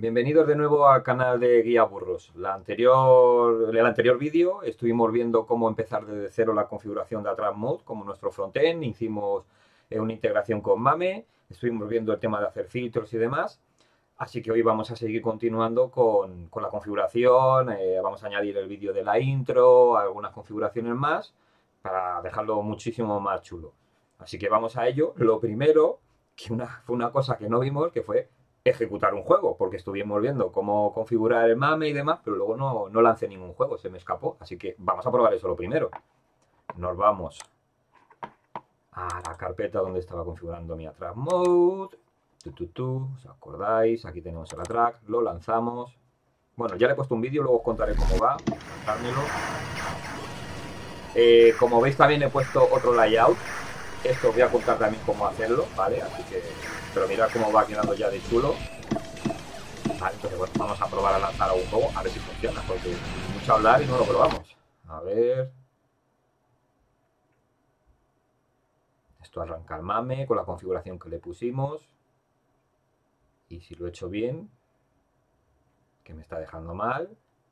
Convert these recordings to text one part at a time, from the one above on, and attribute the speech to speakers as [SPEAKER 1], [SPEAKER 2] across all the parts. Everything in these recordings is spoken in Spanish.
[SPEAKER 1] Bienvenidos de nuevo al canal de Guía Burros. En el anterior vídeo estuvimos viendo cómo empezar desde cero la configuración de Atlas Mode como nuestro frontend. Hicimos una integración con MAME, estuvimos viendo el tema de hacer filtros y demás. Así que hoy vamos a seguir continuando con la configuración. Vamos a añadir el vídeo de la intro, algunas configuraciones más para dejarlo muchísimo más chulo. Así que vamos a ello. Lo primero, fue una cosa que no vimos, que fue ejecutar un juego, porque estuvimos viendo cómo configurar el MAME y demás, pero luego no lancé ningún juego, se me escapó. Así que vamos a probar eso lo primero. Nos vamos a la carpeta donde estaba configurando mi Atlas Mode. ¿Os acordáis? Aquí tenemos el Atlas, lo lanzamos. Bueno, ya le he puesto un vídeo, luego os contaré cómo va. Lanzármelo. Como veis, también he puesto otro layout. Esto os voy a contar también cómo hacerlo, ¿vale? Así que, pero mirad cómo va quedando ya de chulo. Vale, entonces bueno, vamos a probar a lanzar algún juego, a ver si funciona, porque mucho hablar y no lo probamos. A ver. Esto arranca el MAME con la configuración que le pusimos. Y si lo he hecho bien, que me está dejando mal.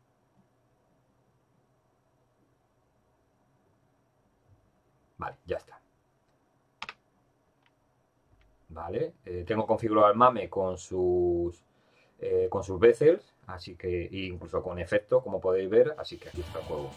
[SPEAKER 1] Vale, ya está. Vale, tengo configurado el MAME con sus bezels, así que incluso con efecto, como podéis ver, así que aquí está el juego.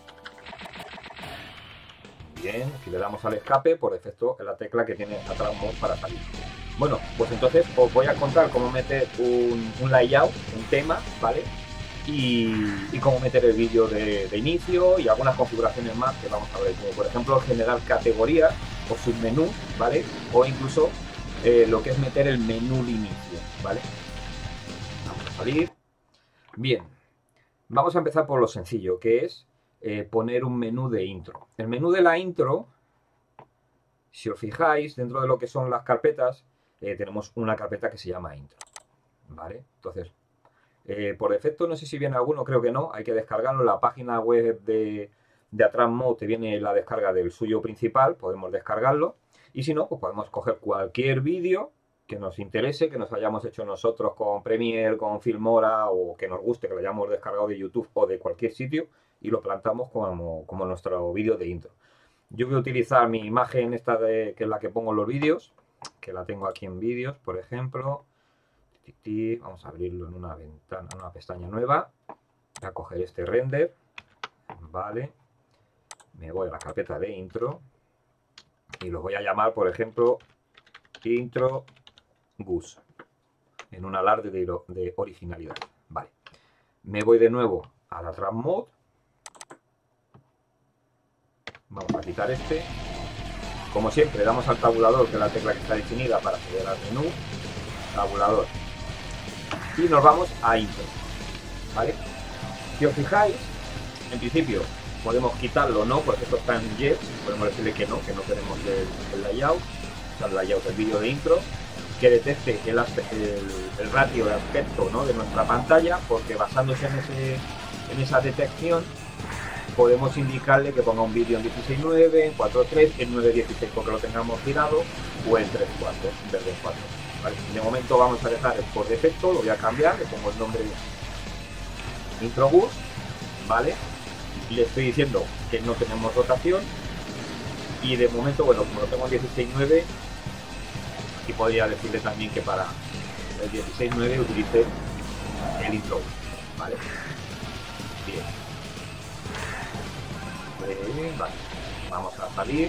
[SPEAKER 1] Bien, aquí le damos al escape, por defecto es la tecla que tiene Atlas Mode para salir. Bueno, pues entonces os voy a contar cómo meter un layout, un tema, ¿vale? Y cómo meter el vídeo de inicio y algunas configuraciones más que vamos a ver, como por ejemplo generar categorías o submenús, ¿vale? O incluso lo que es meter el menú de inicio, ¿vale? Vamos a salir. Bien, vamos a empezar por lo sencillo, que es poner un menú de intro. El menú de la intro, si os fijáis, dentro de lo que son las carpetas, tenemos una carpeta que se llama intro, ¿vale? Entonces, por defecto, no sé si viene alguno, creo que no, hay que descargarlo. En la página web de Atlas Mode te viene la descarga del suyo principal, podemos descargarlo. Y si no, pues podemos coger cualquier vídeo que nos interese, que nos hayamos hecho nosotros con Premiere, con Filmora o que nos guste, que lo hayamos descargado de YouTube o de cualquier sitio y lo plantamos como nuestro vídeo de intro. Yo voy a utilizar mi imagen esta que es la que pongo en los vídeos, que la tengo aquí en vídeos, por ejemplo. Vamos a abrirlo en una ventana, en una pestaña nueva. Voy a coger este render, vale. Me voy a la carpeta de intro y lo voy a llamar, por ejemplo, intro Gus, en un alarde de originalidad, vale. Me voy de nuevo a la Atlas Mode. Vamos a quitar este. Como siempre, damos al tabulador, que es la tecla que está definida para acceder al menú. Tabulador. Y nos vamos a intro, ¿vale? Si os fijáis, en principio podemos quitarlo o no, porque esto está en yes, podemos decirle que no queremos el layout, o sea, el layout del vídeo de intro, que detecte el ratio de aspecto, ¿no?, de nuestra pantalla, porque basándose en esa detección podemos indicarle que ponga un vídeo en 16:9, en 4:3, en 9:16 porque lo tengamos girado, o en 3:4, en vez de 4. ¿Vale? De momento vamos a dejar por defecto, lo voy a cambiar, le pongo el nombre de intro Gus, ¿vale? Le estoy diciendo que no tenemos rotación y de momento, bueno, como lo tengo en 16:9, aquí podría decirle también que para el 16:9 utilice el intro Gus, ¿vale? Bien. Vale. Vamos a salir.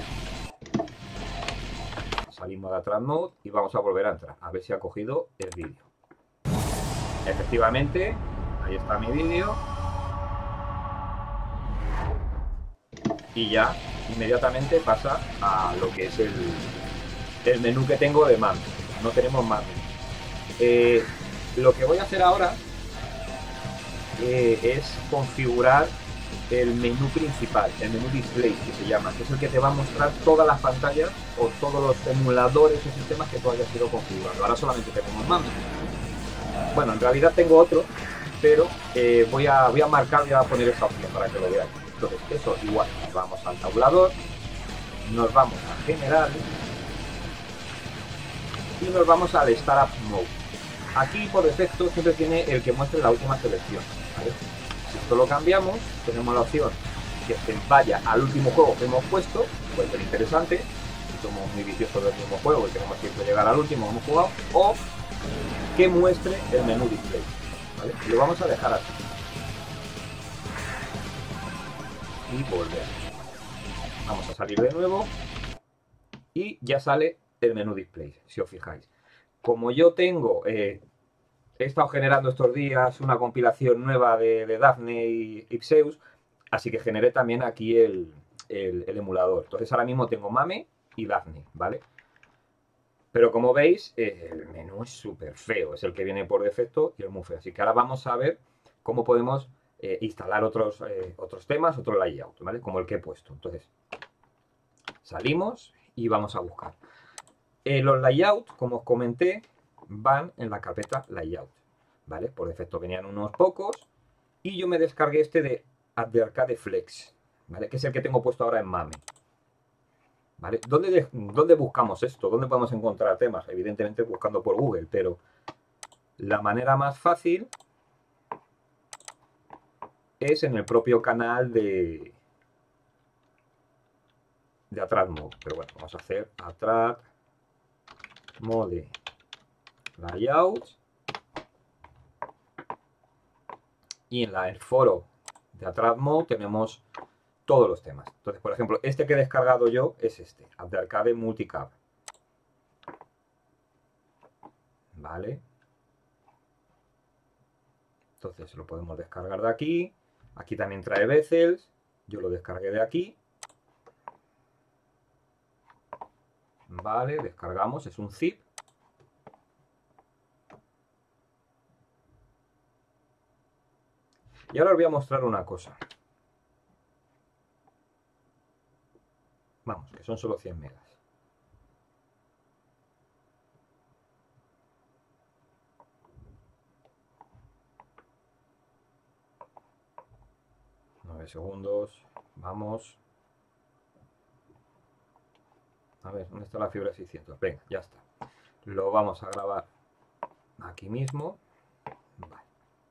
[SPEAKER 1] Salimos de Atlas Mode y vamos a volver a entrar, a ver si ha cogido el vídeo. Efectivamente, ahí está mi vídeo. Y ya inmediatamente pasa a lo que es el menú que tengo de MAME. No tenemos MAME. Lo que voy a hacer ahora es configurar el menú principal, el menú display que se llama, que es el que te va a mostrar todas las pantallas o todos los emuladores o sistemas que tú hayas ido configurando. Ahora solamente tenemos MAME. Bueno, en realidad tengo otro, pero voy a marcar, voy a poner esta opción para que lo veáis. Entonces, eso igual, nos vamos al tabulador, nos vamos a general y nos vamos al Startup Mode. Aquí por defecto siempre tiene el que muestre la última selección, ¿vale? Si esto lo cambiamos, tenemos la opción que vaya al último juego que hemos puesto, puede ser interesante, si somos muy viciosos del mismo juego y queremos siempre llegar al último que hemos jugado, o que muestre el menú display, ¿vale? Y lo vamos a dejar así. Y volver. Vamos a salir de nuevo y ya sale el menú display, si os fijáis. Como yo tengo, he estado generando estos días una compilación nueva de Daphne y Zeus, así que generé también aquí el emulador. Entonces ahora mismo tengo Mame y Daphne, ¿vale? Pero como veis, el menú es súper feo, es el que viene por defecto y es muy feo. Así que ahora vamos a ver cómo podemos instalar otros temas, otro layout, ¿vale? Como el que he puesto. Entonces, salimos y vamos a buscar. Los layouts, como os comenté, van en la carpeta layout, ¿vale? Por defecto venían unos pocos y yo me descargué este de Arcade Flex, ¿vale? Que es el que tengo puesto ahora en Mame, ¿vale? ¿Dónde buscamos esto? ¿Dónde podemos encontrar temas? Evidentemente buscando por Google, pero la manera más fácil es en el propio canal de Attract Mode. Pero bueno, vamos a hacer Attract Mode Layout y en el foro de Attract Mode tenemos todos los temas. Entonces, por ejemplo, este que he descargado yo es este, de Arcade Multicap, ¿vale? Entonces lo podemos descargar de aquí. Aquí también trae Bezels. Yo lo descargué de aquí. Vale, descargamos, es un zip. Y ahora os voy a mostrar una cosa. Vamos, que son solo 100 megas. Segundos, vamos. A ver, ¿dónde está la fibra 600? Venga, ya está. Lo vamos a grabar aquí mismo. Vale.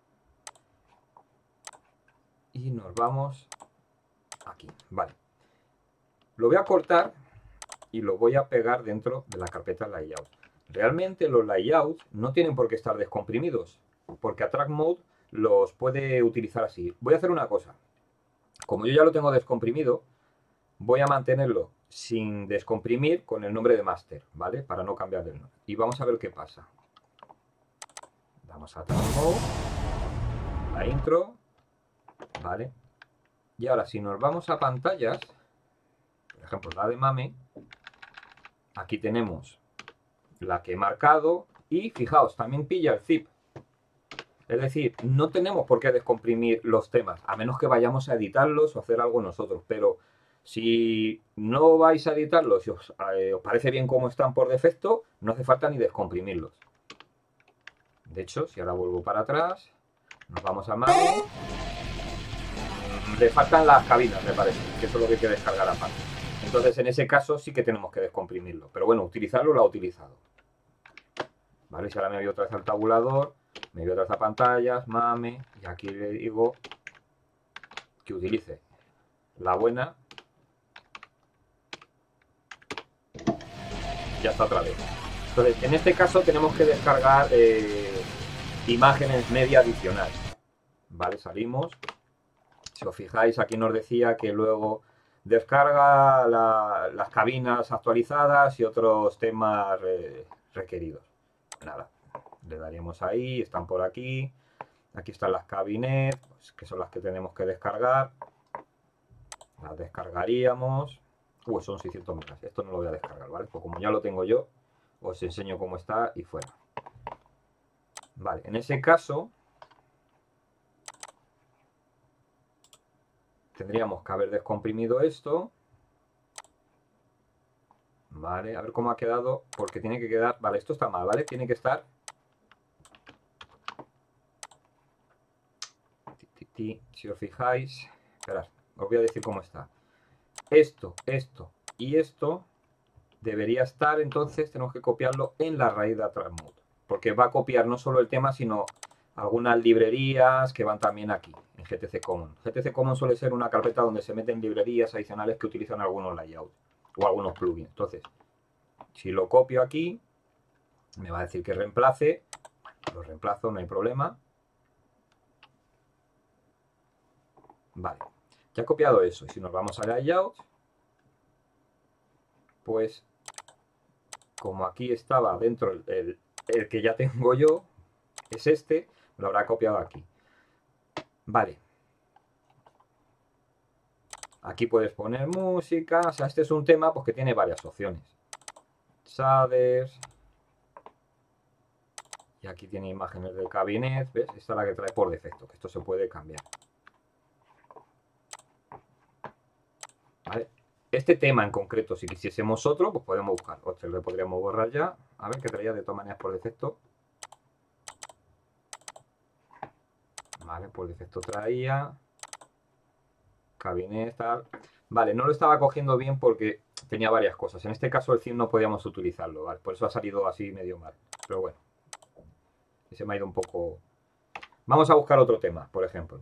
[SPEAKER 1] Y nos vamos aquí. Vale. Lo voy a cortar y lo voy a pegar dentro de la carpeta layout. Realmente los layouts no tienen por qué estar descomprimidos, porque Attract Mode los puede utilizar así. Voy a hacer una cosa. Como yo ya lo tengo descomprimido, voy a mantenerlo sin descomprimir con el nombre de master, ¿vale? Para no cambiar el nombre. Y vamos a ver qué pasa. Damos a Attract Mode, la intro, ¿vale? Y ahora si nos vamos a pantallas, por ejemplo la de Mame, aquí tenemos la que he marcado y fijaos, también pilla el zip. Es decir, no tenemos por qué descomprimir los temas, a menos que vayamos a editarlos o hacer algo nosotros. Pero si no vais a editarlos y os parece bien cómo están por defecto, no hace falta ni descomprimirlos. De hecho, si ahora vuelvo para atrás, nos vamos a Mame. Le faltan las cabinas, me parece, que eso es lo que hay que descargar aparte. Entonces, en ese caso sí que tenemos que descomprimirlo. Pero bueno, utilizarlo lo ha utilizado. ¿Vale? Si ahora me voy otra vez al tabulador, me voy otra vez a pantallas, Mame, y aquí le digo que utilice la buena. Ya está otra vez. Entonces, en este caso tenemos que descargar imágenes media adicionales. ¿Vale? Salimos. Si os fijáis, aquí nos decía que luego descarga las cabinas actualizadas y otros temas requeridos. Nada, le daríamos ahí, están por aquí. Aquí están las cabinet, pues, que son las que tenemos que descargar. Las descargaríamos. Son 600 megas. Esto no lo voy a descargar, ¿vale? Pues como ya lo tengo yo, os enseño cómo está y fuera. Vale, en ese caso tendríamos que haber descomprimido esto. Vale, a ver cómo ha quedado, porque tiene que quedar... Vale, esto está mal, ¿vale? Tiene que estar... Si os fijáis... Esperad, os voy a decir cómo está. Esto y esto debería estar, entonces tenemos que copiarlo en la raíz de Attract Mode. porque va a copiar no solo el tema, sino algunas librerías que van también aquí, en GTC Commons. GTC Commons suele ser una carpeta donde se meten librerías adicionales que utilizan algunos layouts o algunos plugins. Entonces, si lo copio aquí, me va a decir que reemplace. Lo reemplazo, no hay problema. Vale, ya he copiado eso. Y si nos vamos a layout, pues como aquí estaba dentro el que ya tengo yo, es este, lo habrá copiado aquí. Vale. Aquí puedes poner música. O sea, este es un tema pues, que tiene varias opciones. Shaders. Y aquí tiene imágenes del cabinet. ¿Ves? Esta es la que trae por defecto, que esto se puede cambiar. ¿Vale? Este tema en concreto, si quisiésemos otro, pues podemos buscar. Otro lo podríamos borrar ya. A ver qué traía de todas maneras por defecto. Vale, por defecto traía cabinet, tal. Vale, no lo estaba cogiendo bien porque tenía varias cosas. En este caso el theme no podíamos utilizarlo, ¿vale? Por eso ha salido así medio mal. Pero bueno, se me ha ido un poco. Vamos a buscar otro tema, por ejemplo.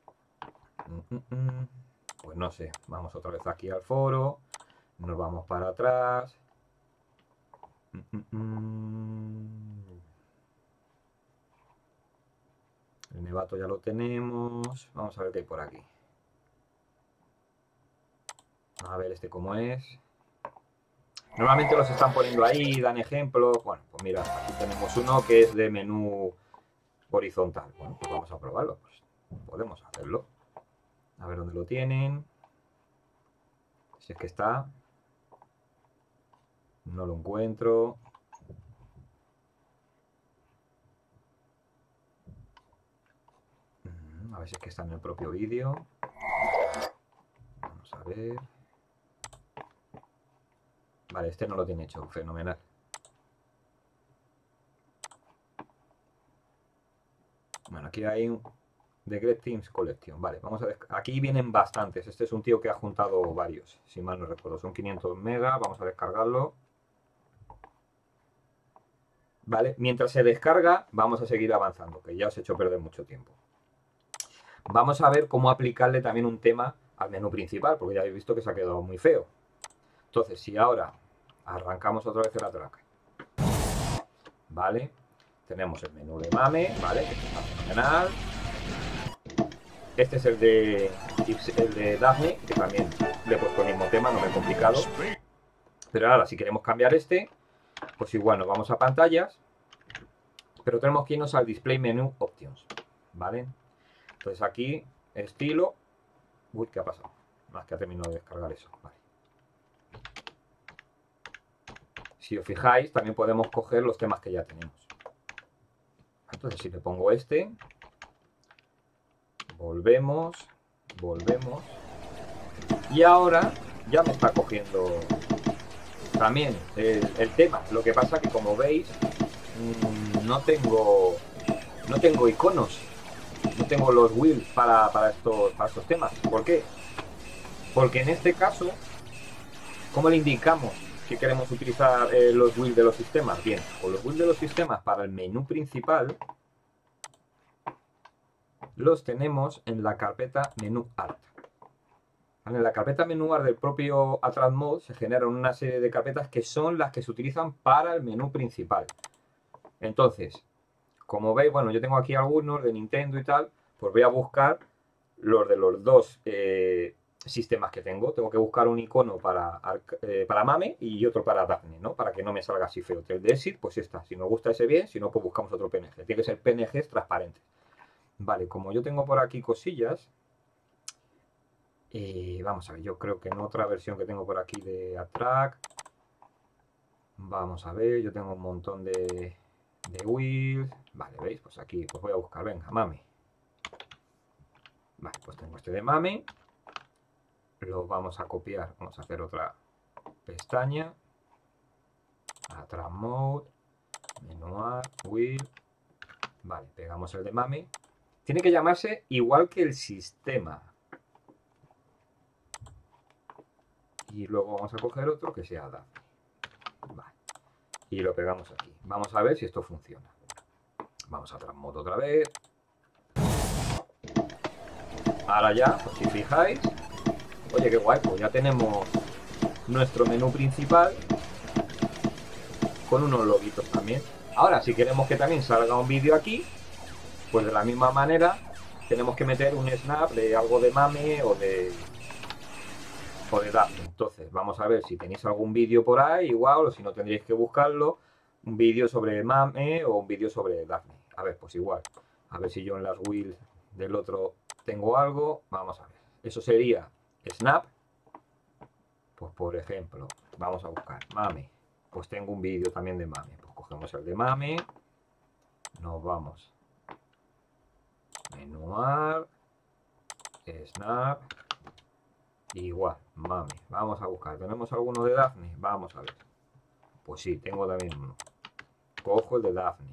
[SPEAKER 1] Pues no sé, vamos otra vez aquí al foro. Nos vamos para atrás. El nevato ya lo tenemos. Vamos a ver qué hay por aquí. A ver este cómo es. Normalmente los están poniendo ahí, dan ejemplos. Bueno, pues mira, aquí tenemos uno que es de menú horizontal. Bueno, pues vamos a probarlo. Pues podemos hacerlo. A ver dónde lo tienen. Si es que está. No lo encuentro. A ver si es que está en el propio vídeo. Vamos a ver. Vale, este no lo tiene hecho. Fenomenal. Bueno, aquí hay un The Great Themes Collection. Vale, vamos a ver. Aquí vienen bastantes. Este es un tío que ha juntado varios, si mal no recuerdo. Son 500 megas. Vamos a descargarlo. Vale, mientras se descarga, vamos a seguir avanzando, que ya os he hecho perder mucho tiempo. Vamos a ver cómo aplicarle también un tema al menú principal, porque ya habéis visto que se ha quedado muy feo. Entonces, si ahora arrancamos otra vez el track, ¿vale? Tenemos el menú de MAME, ¿vale? Que está fenomenal. Este es el de Daphne, que también le he puesto el mismo tema, no me he complicado. Pero ahora, si queremos cambiar este, pues igual nos vamos a pantallas, pero tenemos que irnos al Display Menu Options, ¿vale? Entonces aquí, estilo. Uy, ¿qué ha pasado? Más que ha terminado de descargar eso. Vale. Si os fijáis, también podemos coger los temas que ya tenemos. Entonces, si le pongo este, volvemos. Y ahora ya me está cogiendo también el tema. Lo que pasa que, como veis, no tengo iconos. No tengo los wheels para estos temas. ¿Por qué? Porque en este caso, ¿cómo le indicamos que queremos utilizar los wheels de los sistemas? Bien, con los wheels de los sistemas para el menú principal los tenemos en la carpeta menú art. En la carpeta menú art del propio Atlas Mode se generan una serie de carpetas que son las que se utilizan para el menú principal. Entonces, como veis, bueno, yo tengo aquí algunos de Nintendo y tal, pues voy a buscar los de los dos sistemas que tengo. Tengo que buscar un icono para MAME y otro para Daphne, ¿no? Para que no me salga así feo. El de Exit, pues está. Si nos gusta ese bien, si no, pues buscamos otro PNG. Tiene que ser PNGs transparentes. Vale, como yo tengo por aquí cosillas, vamos a ver, yo creo que en otra versión que tengo por aquí de Attract, vamos a ver, yo tengo un montón de wheels. Vale, ¿veis? Pues aquí pues voy a buscar, venga, MAME. Vale, pues tengo este de MAME. Lo vamos a copiar, vamos a hacer otra pestaña. Attract Mode, Menú Art, Wheel. Vale, pegamos el de MAME. Tiene que llamarse igual que el sistema. Y luego vamos a coger otro que sea Daphne. Vale. Y lo pegamos aquí. Vamos a ver si esto funciona. Vamos a Transmode otra vez. Ahora ya, pues si fijáis, oye, qué guay, pues ya tenemos nuestro menú principal con unos loguitos también. Ahora, si queremos que también salga un vídeo aquí, pues de la misma manera tenemos que meter un snap de algo de Mame o de Daphne. Entonces, vamos a ver si tenéis algún vídeo por ahí, igual, o si no tendréis que buscarlo, un vídeo sobre Mame o un vídeo sobre Daphne. A ver, pues igual, a ver si yo en las wheels del otro tengo algo. Vamos a ver, eso sería snap. Pues por ejemplo, vamos a buscar Mame. Pues tengo un vídeo también de Mame. Pues cogemos el de Mame, nos vamos menuar, snap, igual, Mame. Vamos a buscar, ¿tenemos alguno de Daphne? Vamos a ver. Pues sí, tengo también uno. Cojo el de Daphne.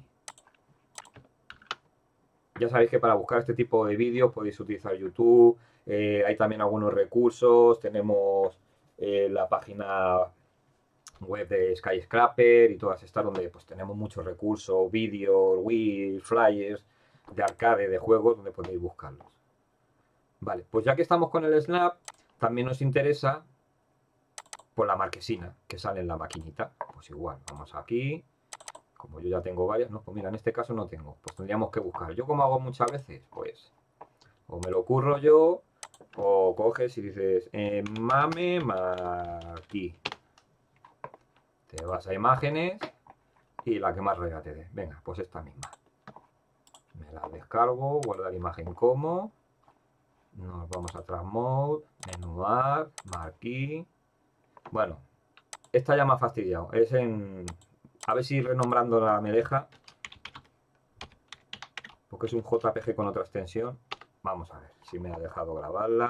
[SPEAKER 1] Ya sabéis que para buscar este tipo de vídeos podéis utilizar YouTube. Hay también algunos recursos. Tenemos la página web de Skyscraper y todas estas donde pues tenemos muchos recursos, vídeos, Wii, flyers de arcade, de juegos, donde podéis buscarlos. Vale, pues ya que estamos con el Snap, también nos interesa por la marquesina que sale en la maquinita. Pues igual, vamos aquí. Como yo ya tengo varias, no, pues mira, en este caso no tengo. Pues tendríamos que buscar. Yo como hago muchas veces, pues o me lo curro yo, o coges y dices Mame aquí. Te vas a imágenes y la que más rega te dé. Venga, pues esta misma. Me la descargo, guardar imagen como. Nos vamos a Transmode, menuar, marquee. Bueno, esta ya me ha fastidiado. Es en... A ver si renombrándola me deja. Porque es un JPG con otra extensión. Vamos a ver si me ha dejado grabarla.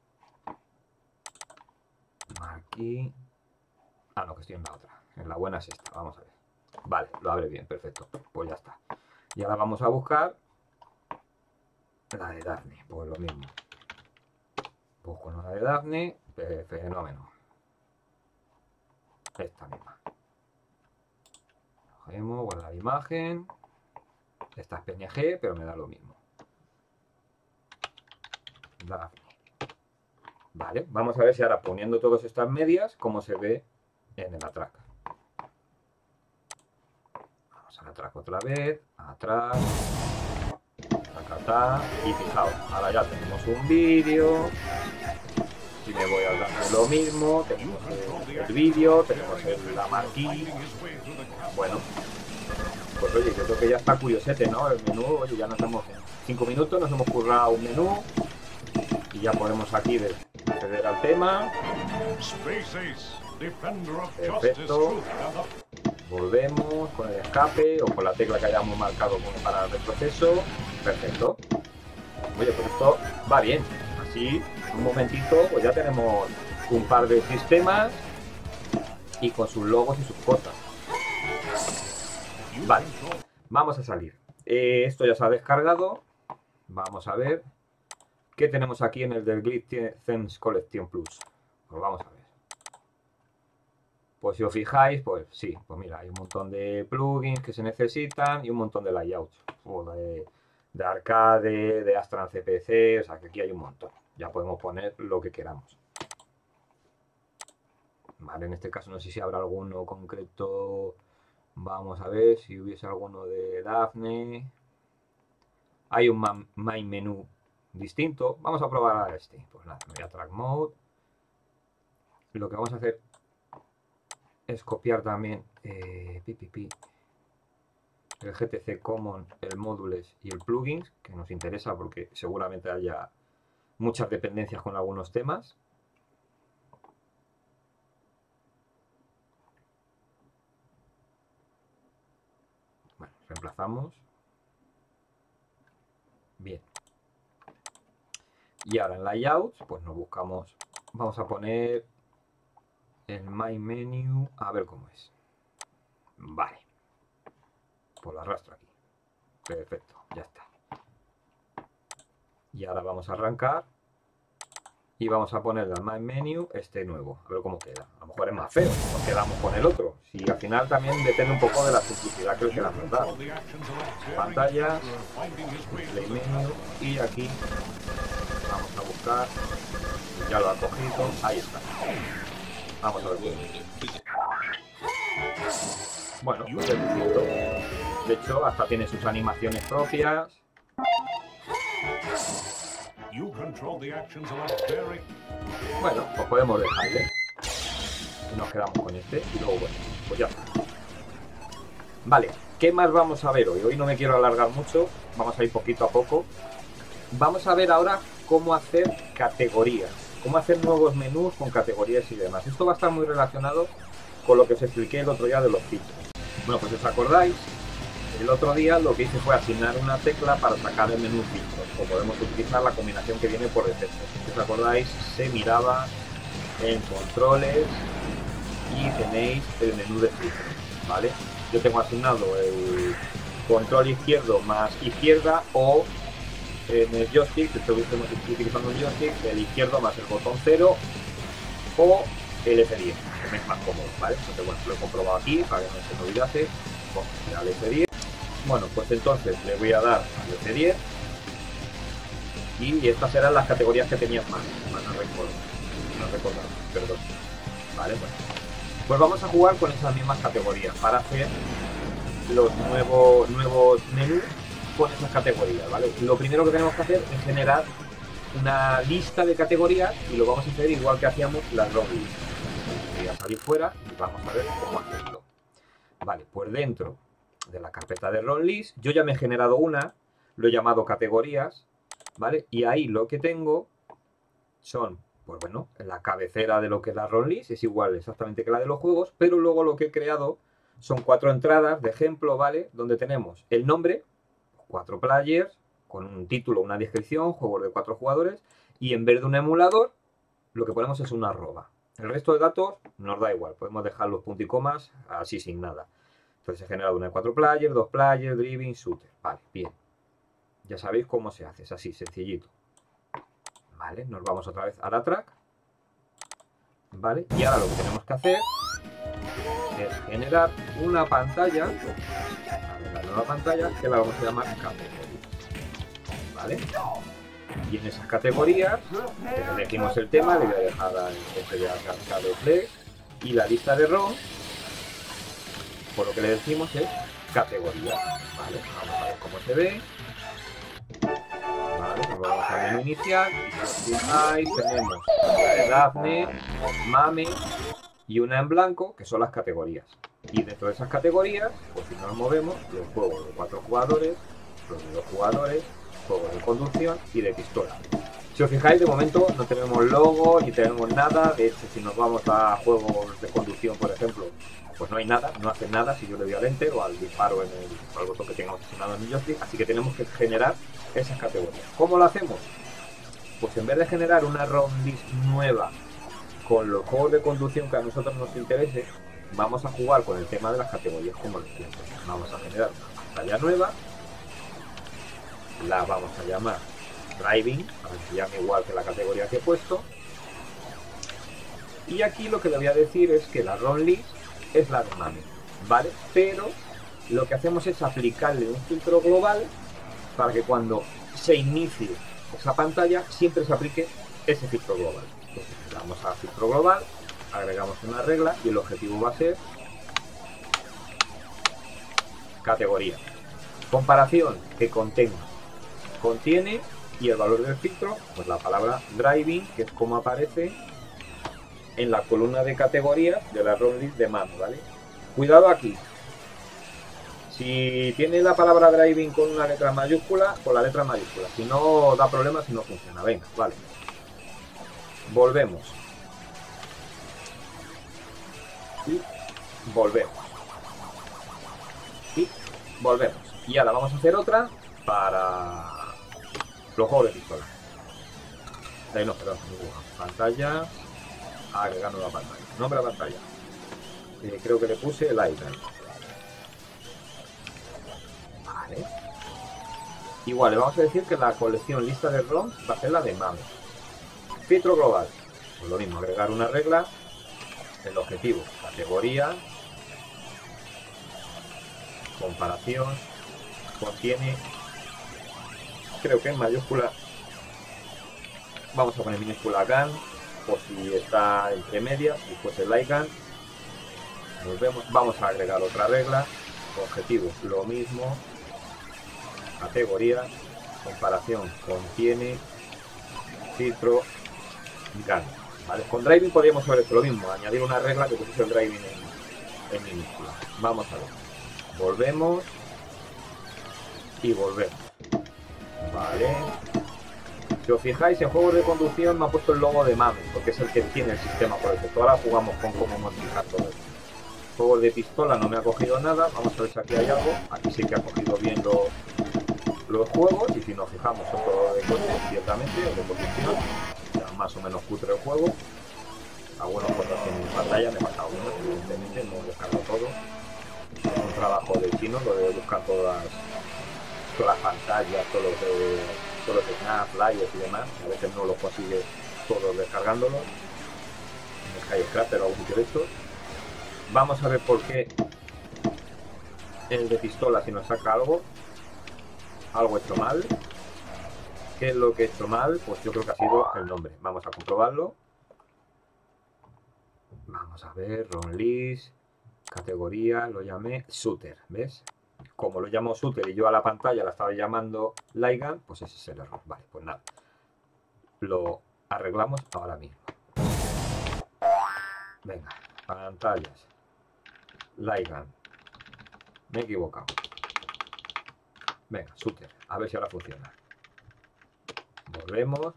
[SPEAKER 1] Marquee. Ah, no, que estoy en la otra. En la buena es esta. Vamos a ver. Vale, lo abre bien, perfecto. Pues ya está. Y ahora vamos a buscar la de Daphne. Pues lo mismo. Busco la de Daphne. Fenómeno. Esta misma. Cogemos, guardar imagen. Esta es PNG, pero me da lo mismo. Daphne. Vale, vamos a ver si ahora poniendo todas estas medias, cómo se ve en el atrack. Vamos al atrack otra vez. Atrás. Acá, y fijaos, ahora ya tenemos un vídeo. Si me voy al Daphne lo mismo. Tenemos el vídeo, tenemos la marquee. Bueno. Pues oye, yo creo que ya está curiosete, ¿no? El menú, oye, ya nos hemos, en 5 minutos nos hemos currado un menú y ya podemos aquí acceder al tema. Perfecto. Volvemos con el escape o con la tecla que hayamos marcado para el retroceso. Perfecto. Oye, pues esto va bien. Así, un momentito, pues ya tenemos un par de sistemas y con sus logos y sus cosas. Vale, vamos a salir. Esto ya se ha descargado. Vamos a ver qué tenemos aquí en el del Glitch Themes Collection Plus. Pues vamos a ver. Pues si os fijáis, pues sí, pues mira, hay un montón de plugins que se necesitan y un montón de layouts. De arcade, de Astran CPC, o sea que aquí hay un montón. Ya podemos poner lo que queramos. Vale, en este caso no sé si habrá alguno concreto. Vamos a ver si hubiese alguno de Daphne. Hay un main menú distinto. Vamos a probar a este. Pues nada, me voy a Track Mode. Lo que vamos a hacer es copiar también el GTC Common, el Modules y el Plugins, que nos interesa porque seguramente haya muchas dependencias con algunos temas. Bueno, reemplazamos. Bien. Y ahora en Layouts, pues nos buscamos, vamos a poner el My Menu, a ver cómo es. Vale. Pues lo arrastro aquí. Perfecto, ya está. Y ahora vamos a arrancar. Y vamos a poner al My Menu este nuevo. A ver cómo queda. A lo mejor es más feo. Nos quedamos con el otro. Si al final también depende un poco de la simplicidad que le quieras dar. Pantallas, play menu, y aquí vamos a buscar, ya lo ha cogido, ahí está. Vamos a ver. Bueno, pues es distinto. De hecho, hasta tiene sus animaciones propias. Bueno, pues podemos dejarle. Y nos quedamos con este. Y luego, bueno, pues ya está. Vale, ¿qué más vamos a ver hoy? Hoy no me quiero alargar mucho. Vamos a ir poquito a poco. Vamos a ver ahora cómo hacer categorías. Cómo hacer nuevos menús con categorías y demás. Esto va a estar muy relacionado con lo que os expliqué el otro día de los filtros. Bueno, pues si os acordáis, el otro día lo que hice fue asignar una tecla para sacar el menú filtros, o podemos utilizar la combinación que viene por defecto. Si os acordáis, se miraba en controles y tenéis el menú de filtros, ¿vale? Yo tengo asignado el control izquierdo más izquierda, o en el joystick, estoy utilizando un joystick, el izquierdo más el botón 0 o el F10, que me es más cómodo, ¿vale? Entonces, bueno, lo he comprobado aquí para que no se me olvidase. Al F10. Bueno, pues entonces le voy a dar al F10 y estas serán las categorías que tenías más. No recordar, perdón. Vale, bueno. Pues vamos a jugar con esas mismas categorías para hacer los nuevos menús con esas categorías, ¿vale? Lo primero que tenemos que hacer es generar una lista de categorías y lo vamos a hacer igual que hacíamos las ROM list. Voy a salir fuera y vamos a ver cómo hacerlo. Vale, pues dentro de la carpeta de ROM list yo ya me he generado una, lo he llamado categorías, ¿vale? Y ahí lo que tengo son, pues bueno, la cabecera de lo que es la ROM list, es igual exactamente que la de los juegos, pero luego lo que he creado son 4 entradas de ejemplo, ¿vale? Donde tenemos el nombre, 4 players, con un título, una descripción, juegos de 4 jugadores, y en vez de un emulador, lo que ponemos es una arroba. El resto de datos nos da igual, podemos dejar los puntos y comas así sin nada. Entonces he generado una de 4 players, 2 players, driving, shooter. Vale, bien. Ya sabéis cómo se hace, es así, sencillito. Vale, nos vamos otra vez a la track. Vale, y ahora lo que tenemos que hacer es generar una pantalla, una nueva pantalla que la vamos a llamar categorías. Vale. Y en esas categorías elegimos el tema, le voy a dejar a play, y la lista de ROM, por lo que le decimos es categoría. Vale, vamos a ver cómo se ve. Vale, nos vamos al menú inicial y si os fijáis tenemos la de Daphne, Mame y una en blanco, que son las categorías. Y dentro de esas categorías, pues si nos movemos, los juegos de 4 jugadores, los de 2 jugadores, juegos de conducción y de pistola. Si os fijáis, de momento no tenemos logo ni tenemos nada. De hecho, si nos vamos a juegos de conducción, por ejemplo, pues no hay nada, no hace nada si yo le doy al enter o al disparo al botón que tengamos asignado en el joystick. Así que tenemos que generar esas categorías. ¿Cómo lo hacemos? Pues en vez de generar una ROM list nueva con los juegos de conducción que a nosotros nos interese, vamos a jugar con el tema de las categorías como les decía. Vamos a generar una pantalla nueva, la vamos a llamar driving, para que se llame igual que la categoría que he puesto. Y aquí lo que le voy a decir es que la ROM list es la de Mame, ¿vale? Pero lo que hacemos es aplicarle un filtro global para que cuando se inicie esa pantalla siempre se aplique ese filtro global. Entonces le damos a filtro global, agregamos una regla y el objetivo va a ser categoría. Comparación que contiene, y el valor del filtro, pues la palabra driving, que es como aparece en la columna de categorías de la ROM list de Mame, ¿vale? Cuidado aquí. Si tiene la palabra driving con una letra mayúscula, con la letra mayúscula. Si no da problemas, si no funciona. Venga, vale. Volvemos. Y volvemos. Y volvemos. Y ahora vamos a hacer otra para los juegos de pistola. No, perdón. Pantalla. Agregar nueva pantalla. Nombre a pantalla. Creo que le puse el item. Vale. Igual, le vamos a decir que la colección lista de ROMs va a ser la de Mame. Filtro global. Pues lo mismo, agregar una regla. El objetivo, categoría. comparación, contiene, creo que en mayúscula, vamos a poner minúscula GAN, o si está entre medias, si fuese light GAN. Volvemos, vamos a agregar otra regla, objetivo, lo mismo, categoría, comparación, contiene, filtro, GAN. ¿Vale? Con driving podríamos haber hecho lo mismo, añadir una regla que pusiese el driving en minúscula. Vamos a ver, volvemos y volvemos. Vale, si os fijáis, en juegos de conducción me ha puesto el logo de MAME, porque es el que tiene el sistema por defecto. Ahora jugamos con cómo modificar todo esto. Juegos de pistola no me ha cogido nada, vamos a ver si aquí hay algo. Aquí sí que ha cogido bien los juegos, y si nos fijamos en todo de coche, ciertamente, o de conducción, o sea, más o menos cutre el juego. Algunas cosas en pantalla, me he pasado uno, evidentemente, no he descargado todo. Es un trabajo de chino, lo de buscar todas las pantallas, todos los snaps, flyers y demás. A veces no los consigue todos descargándolos. En el Highscraper o algún sitio de estos. Vamos a ver por qué el de pistola, si nos saca algo hecho mal. ¿Qué es lo que he hecho mal? Pues yo creo que ha sido el nombre. Vamos a comprobarlo. Vamos a ver, Ron List, categoría, lo llamé Shooter, ¿ves? Como lo llamo Shooter y yo a la pantalla la estaba llamando Light Gun, pues ese es el error. Vale, pues nada. Lo arreglamos ahora mismo. Venga, pantallas. Light Gun. Me he equivocado. Venga, Shooter. A ver si ahora funciona. Volvemos.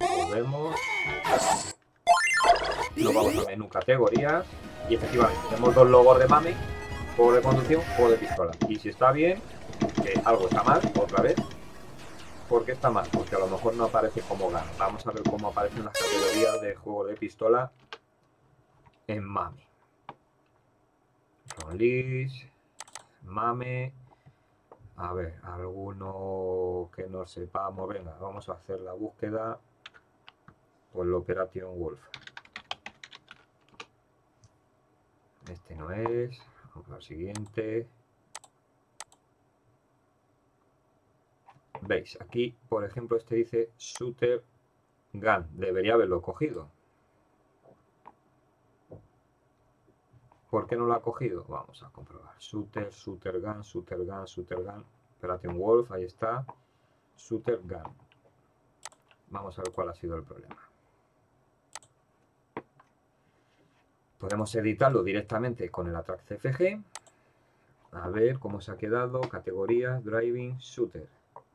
[SPEAKER 1] Nos vamos a menú categorías. Y efectivamente tenemos dos logos de MAME. Juego de conducción, juego de pistola. Y si está bien, que algo está mal, otra vez. ¿Por qué está mal? Porque a lo mejor no aparece como GAN. Vamos a ver cómo aparecen las categorías de juego de pistola en MAME. Release, MAME. A ver, alguno que no sepamos. Venga, vamos a hacer la búsqueda por el Operation Wolf. Este no es. Vamos al siguiente. Veis, aquí, por ejemplo, este dice Shooter Gun. Debería haberlo cogido. ¿Por qué no lo ha cogido? Vamos a comprobar. Shooter Gun. Operation Wolf, ahí está. Shooter Gun. Vamos a ver cuál ha sido el problema. Podemos editarlo directamente con el Attract CFG. A ver cómo se ha quedado. Categorías, Driving, Shooter.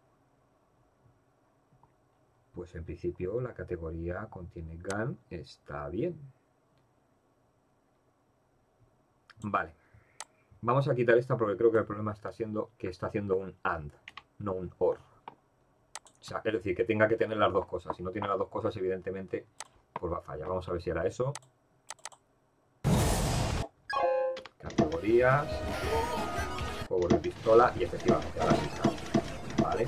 [SPEAKER 1] Pues en principio la categoría contiene Gun. Está bien. Vale. Vamos a quitar esta porque creo que el problema está siendo que está haciendo un AND, no un OR. O sea, es decir, que tenga que tener las dos cosas. Si no tiene las dos cosas, evidentemente, pues va a fallar. Vamos a ver si era eso. Categorías, juego de pistola y efectivamente ahora sí está. Vale.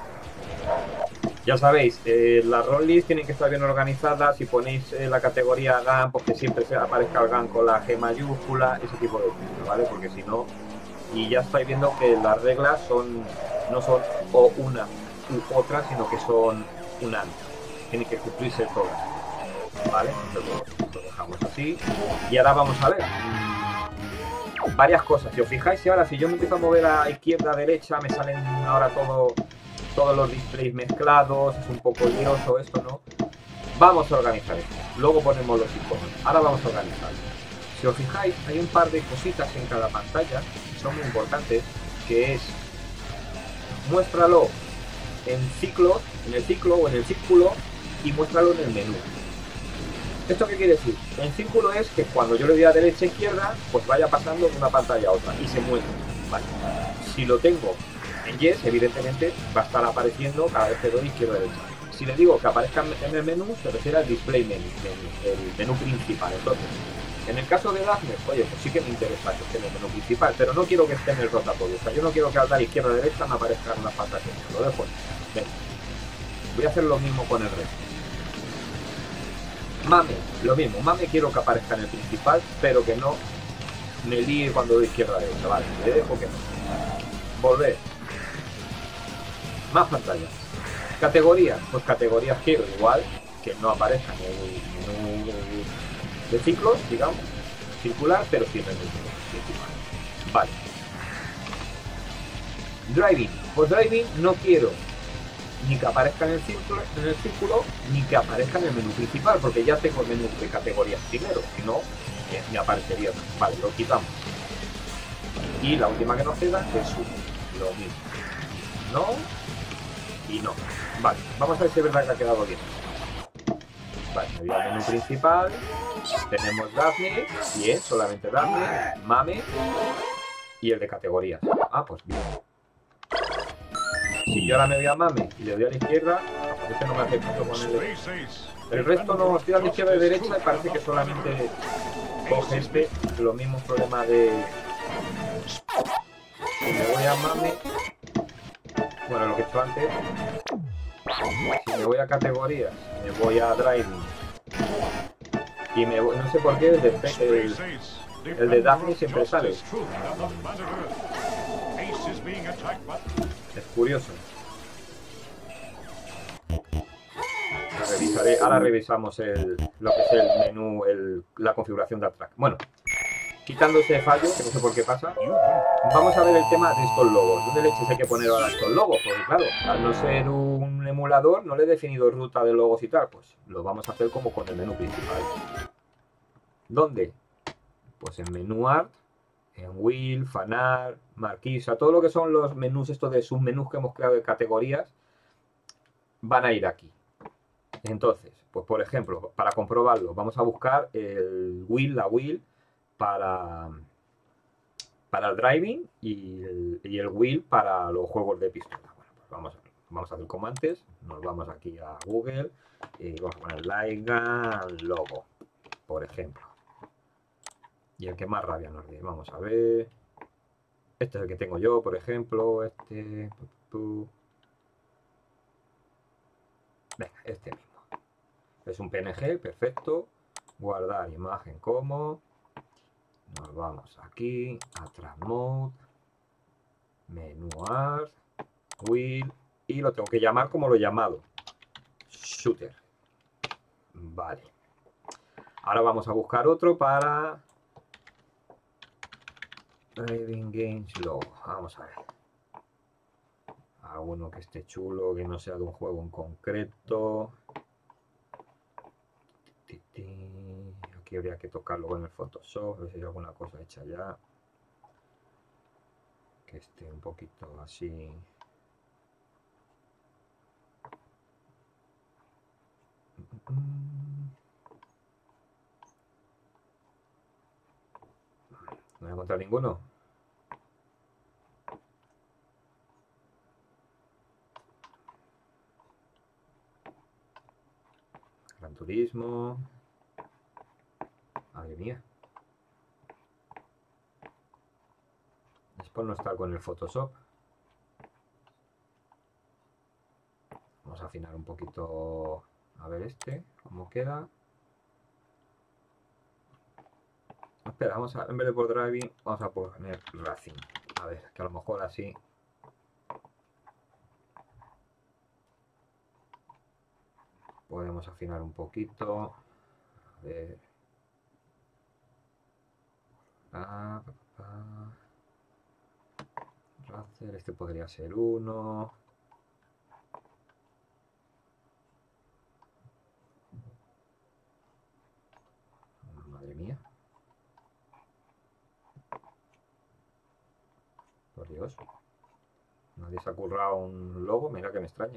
[SPEAKER 1] Ya sabéis, las roll lists tienen que estar bien organizadas. Si ponéis la categoría GAN, pues que siempre se aparezca el GAN con la G mayúscula, ese tipo de cosas, ¿vale? Porque si no, y ya estáis viendo que las reglas no son o una u otra, sino que son una. Tienen que cumplirse todas, ¿vale? Entonces lo dejamos así. Y ahora vamos a ver varias cosas. Si os fijáis, si yo me empiezo a mover a izquierda, a derecha, me salen ahora todos los displays mezclados, es un poco lioso esto, ¿no? Vamos a organizar esto. Luego ponemos los iconos. Ahora vamos a organizarlo. Si os fijáis, hay un par de cositas en cada pantalla que son muy importantes, que es muéstralo en ciclos, en el ciclo o en el círculo, y muéstralo en el menú. ¿Esto qué quiere decir? En círculo es que cuando yo le doy a derecha e izquierda, pues vaya pasando de una pantalla a otra y se muestre. Vale. Si lo tengo en Yes, evidentemente va a estar apareciendo cada vez que doy izquierda a derecha. Si le digo que aparezca en el menú, se refiere al display menu, el menú principal. Entonces, en el caso de Daphne, oye, pues sí que me interesa que esté en el menú principal, pero no quiero que esté en el rotatorio. O sea, yo no quiero que al dar izquierda a derecha me aparezcan unas pantallas. Lo dejo. Venga. Voy a hacer lo mismo con el resto. MAME, lo mismo. MAME quiero que aparezca en el principal, pero que no me líe cuando doy izquierda a derecha. Vale, le dejo que no. volver. Más pantallas. Categorías, pues categorías quiero igual que no aparezcan en el menú de ciclos, digamos, circular, pero sí en el menú principal. Vale. Driving, pues driving no quiero ni que aparezca en el círculo, ni que aparezca en el menú principal, porque ya tengo el menú de categorías primero, si no, me aparecería. Vale, lo quitamos. Y la última que nos queda es lo mismo. No y no. Vale, vamos a ver si es verdad que ha quedado bien. Vale, me voy al menú principal. Tenemos Daphne, bien, solamente Daphne, Mame y el de categorías. Ah, pues bien. Si yo ahora me voy a Mame y le doy a la izquierda, pues este no me hace punto con el resto no, estoy a la izquierda y derecha y parece que solamente coge los mismos problemas de... Si me voy a Mame, bueno, lo que he hecho antes, si me voy a categorías, me voy a driving y me voy, no sé por qué el de Daphne siempre sale. Es curioso. Revisaré, ahora revisamos lo que es el menú, la configuración de track. Bueno, quitando ese fallo, que no sé por qué pasa, vamos a ver el tema de estos logos. ¿Dónde leches hay que poner ahora estos logos? Porque claro, al no ser un emulador, no le he definido ruta de logos y tal. Pues lo vamos a hacer como con el menú principal. ¿Dónde? Pues en menú art, en wheel, fanart, marquisa, todo lo que son los menús estos de submenús que hemos creado de categorías, van a ir aquí. Entonces, pues por ejemplo, para comprobarlo, vamos a buscar la wheel para el driving y el wheel para los juegos de pistola. Bueno, pues vamos a hacer como antes, nos vamos aquí a Google y vamos a poner Light Gun logo, por ejemplo. Y el que más rabia nos dé, vamos a ver. Este es el que tengo yo, por ejemplo, este. Venga, este mismo. Es un PNG, perfecto. Guardar imagen como. Nos vamos aquí a Track Mode, Menú Art, Wheel y lo tengo que llamar como lo he llamado. Shooter. Vale. Ahora vamos a buscar otro para Driving Games Logo. Vamos a ver. Alguno que esté chulo, que no sea de un juego en concreto. Aquí habría que tocarlo con el Photoshop, a ver si hay alguna cosa hecha ya. Que esté un poquito así. No voy a encontrar ninguno. Gran Turismo. Madre mía. Es por no estar con el Photoshop. Vamos a afinar un poquito. A ver cómo queda. Espera, en vez de por driving, vamos a poner racing. A ver, que a lo mejor así. Podemos afinar un poquito. A ver. Racer, este podría ser uno. Madre mía. Por Dios. Nadie se ha currado un logo, mira que me extraña.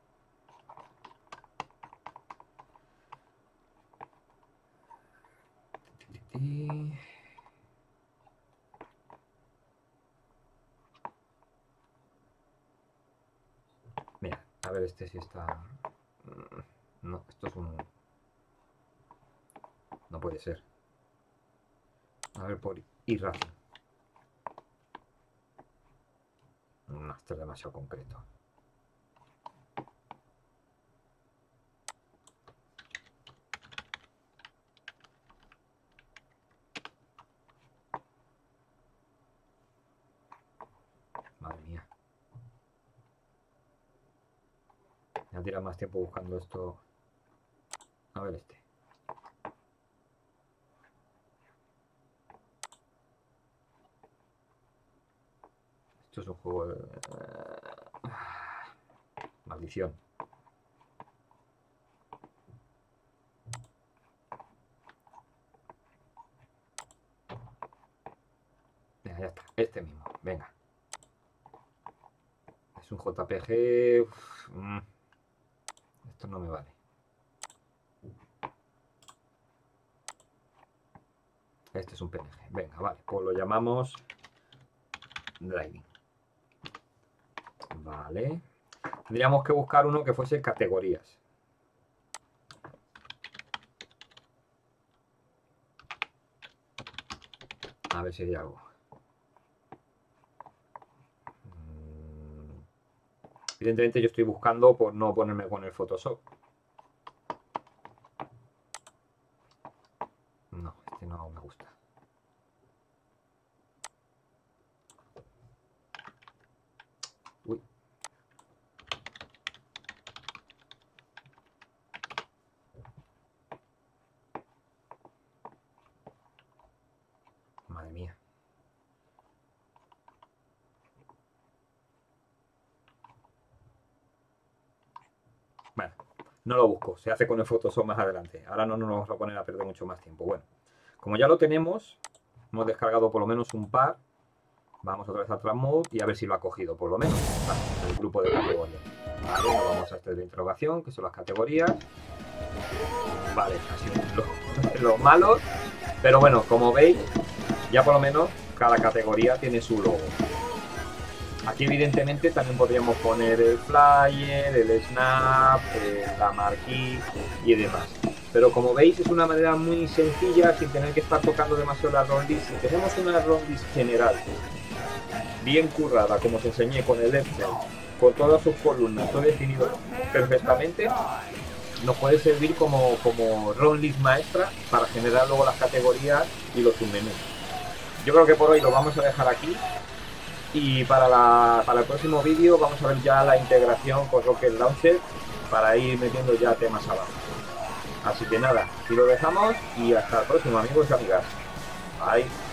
[SPEAKER 1] Mira, a ver este si está... No, esto es un... No puede ser. A ver por iRacing. No, esto es demasiado concreto. Madre mía. Me va a tirar más tiempo buscando esto. A ver este. Esto es un juego de... maldición. Venga, ya está. Este mismo. Venga. Es un JPG. Esto no me vale. Este es un PNG. Venga, vale. Pues lo llamamos Driving. Vale. Tendríamos que buscar uno que fuese categorías. A ver si hay algo. Evidentemente yo estoy buscando por no ponerme con el Photoshop. No, este no me gusta. Uy. Madre mía. Bueno, no lo busco, se hace con el Photoshop más adelante. Ahora no nos vamos a poner a perder mucho más tiempo. Bueno, como ya lo tenemos, hemos descargado por lo menos un par. Vamos otra vez a Transmode y a ver si lo ha cogido, por lo menos. Vale, el grupo de categorías. Vale, nos vamos a este de interrogación, que son las categorías. Vale, así los malos. Pero bueno, como veis, ya por lo menos cada categoría tiene su logo. Aquí evidentemente también podríamos poner el flyer, el snap, la marquee y demás. Pero como veis es una manera muy sencilla, sin tener que estar tocando demasiado la roll list. Si tenemos una roll list general bien currada, como os enseñé con el Excel, con todas sus columnas, todo definido perfectamente, nos puede servir como roll list maestra para generar luego las categorías y los submenús. Yo creo que por hoy lo vamos a dejar aquí. Y para el próximo vídeo vamos a ver ya la integración con Rocket Launcher para ir metiendo ya temas abajo. Así que nada, aquí lo dejamos y hasta el próximo, amigos y amigas. Bye.